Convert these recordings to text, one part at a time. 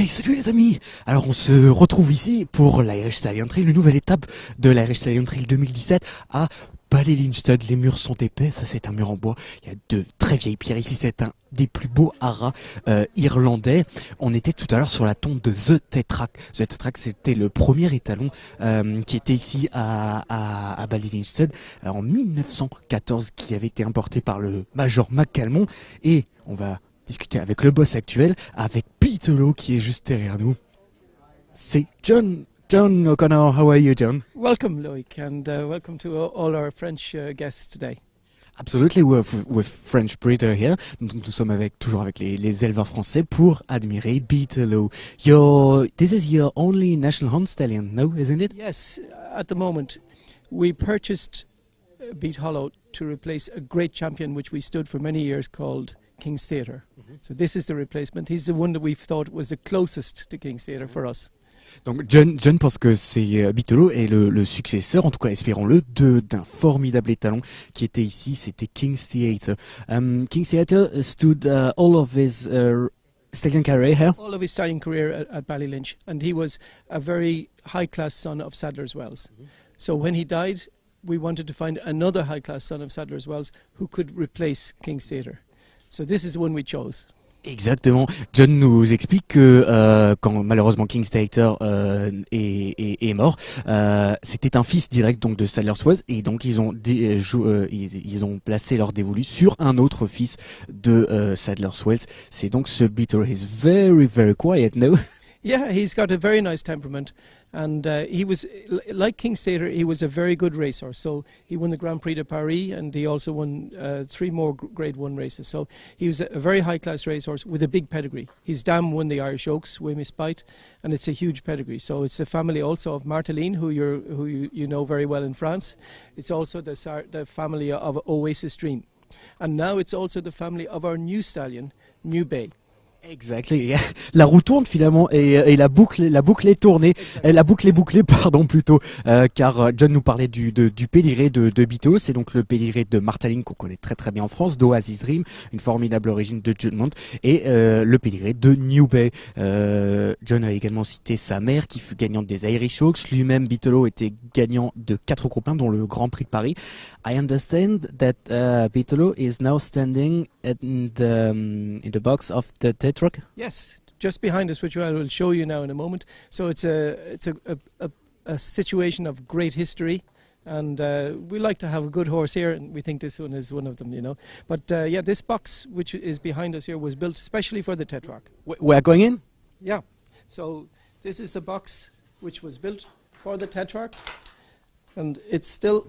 Hey, salut les amis! Alors on se retrouve ici pour l'Irish Stallion Trail, une nouvelle étape de l'Irish Stallion Trail 2017 à Ballylin. Les murs sont épais, ça c'est un mur en bois, il y a de très vieilles pierres ici, c'est un des plus beaux haras irlandais. On était tout à l'heure sur la tombe de The Tetrarch. The Tetrarch c'était le premier étalon qui était ici à Ballylin en 1914, qui avait été importé par le Major McCalmont, et on va discuter avec le boss actuel, avec Beatolo qui est juste derrière nous. C'est John O'Connor. How are you, John? Welcome, Loic, and welcome to all our French guests today. Absolutely, we're with French breeder here. Nous sommes toujours avec les éleveurs français pour admirer Beatolo. This is your only national hunt stallion, no, isn't it? Yes, at the moment, we purchased Beat Hollow to replace a great champion which we stood for many years called King's Theatre. So this is the replacement. He's the one that we've thought was the closest to King's Theatre for us. Donc John pense que c'est Beatolo est le successeur, en tout cas espérons-le, d'un formidable étalon qui était ici, c'était King's Theatre. King's Theatre stood all of his stallion career here. All of his stallion career at Ballylynch, and he was a very high-class son of Sadler's Wells. So when he died, we wanted to find another high-class son of Sadler's Wells who could replace King's Theatre. So this is the one we chose. Exactement. John nous explique que quand malheureusement King's Theatre est mort, c'était un fils direct donc de Sadler's Wells, et donc ils ont placé leur dévolu sur un autre fils de Sadler's Wells. C'est donc ce Beatolo. He's very very quiet, no? Yeah, he's got a very nice temperament, and he was, like King's Theatre, he was a very good racehorse. So he won the Grand Prix de Paris, and he also won 3 more Grade 1 races. So he was a very high-class racehorse with a big pedigree. His dam won the Irish Oaks, Waymis Bite, and it's a huge pedigree. So it's a family also of Marteline, who you know very well in France. It's also the family of Oasis Dream. And now it's also the family of our new stallion, New Bay. Exactly. La roue tourne finalement, et la boucle est tournée. La boucle est bouclée, pardon, plutôt, car John nous parlait du pédigré de Beatolo. C'est donc le pédigré de Martaline, qu'on connaît très très bien en France, d'Oasis Dream, une formidable origine de Judgment, et le pédigré de New Bay. John a également cité sa mère qui fut gagnante des Irish Oaks. Lui-même, Beatolo, était gagnant de 4 groupes 1, dont le Grand Prix de Paris. I understand that Beatolo is now standing in the box of the Tetrarch. Yes, just behind us, which I will show you now in a moment. So it's a situation of great history, and we like to have a good horse here, and we think this one is one of them, you know. But yeah, this box which is behind us here was built especially for the Tetrarch. We're going in? Yeah. So this is a box which was built for the Tetrarch, and it's still.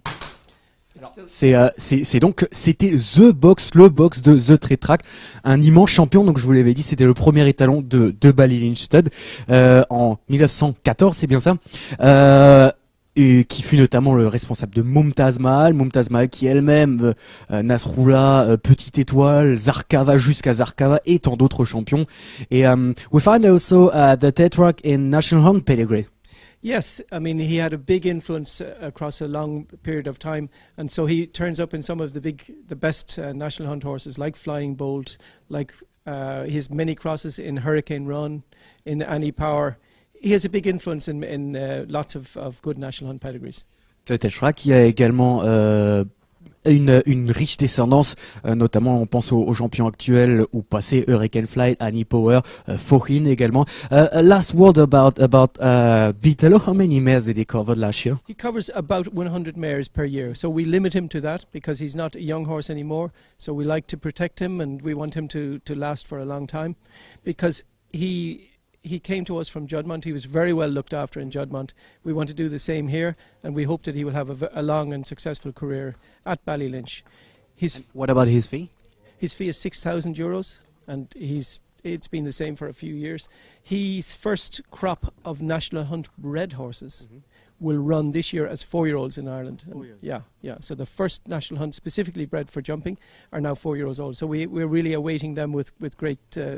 C'était le box de The Tetrarch, un immense champion. Donc je vous l'avais dit, c'était le premier étalon de Ballylin en 1914, c'est bien ça, et qui fut notamment le responsable de Mumtaz Mahal qui elle-même, Nasrullah, Petite Étoile, Zarkava jusqu'à Zarkava, et tant d'autres champions. Et we find also the Tetrarch in National Hunt pedigree. Yes, I mean, he had a big influence across a long period of time, and so he turns up in some of the best national hunt horses, like Flying Bolt, like his many crosses in Hurricane Run, in Annie Power. He has a big influence in lots of good national hunt pedigrees. Le Tetrarch qui a également une riche descendance, notamment on pense aux champions actuels ou passés, Hurricane Flight, Annie Power, Fauchin également. Last word about Beatolo. How many mares did he cover last year? He covers about 100 mares per year, so we limit him to that because he's not a young horse anymore. So we like to protect him, and we want him to last for a long time, because he came to us from Judmont. He was very well looked after in Judmont. We want to do the same here, and we hope that he will have a long and successful career at Ballylynch. What about his fee? His fee is €6,000, and it's been the same for a few years. His first crop of national hunt bred horses will run this year as 4-year-olds in Ireland. 4 years. Yeah. So the first national hunt specifically bred for jumping are now 4 years old. So we're really awaiting them with great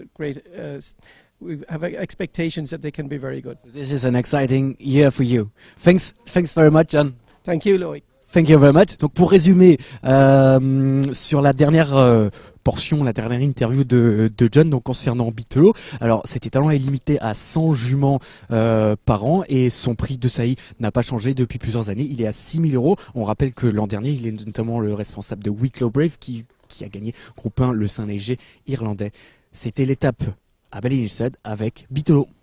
we have expectations that they can be very good. This is an exciting year for you. Thanks very much, John. Thank you, Loic. Thank you very much. Donc pour résumer, sur la dernière portion, la dernière interview de John, donc concernant Bitelo, alors cet étalon est limité à 100 juments par an et son prix de saillie n'a pas changé depuis plusieurs années. Il est à 6 000 euros. On rappelle que l'an dernier, il est notamment le responsable de Wicklow Brave qui a gagné groupe 1 le Saint-Léger irlandais. C'était l'étape à Ballymastone avec Bitelo.